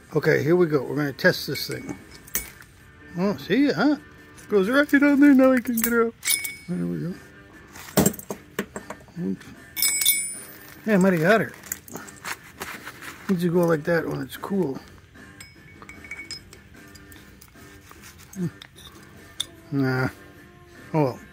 Okay, here we go. We're going to test this thing. Oh, see it, huh? Goes right down there. Now I can get her out. There we go. Oops. Yeah, I might have got her. Needs to go like that when it's cool. Nah. Oh well.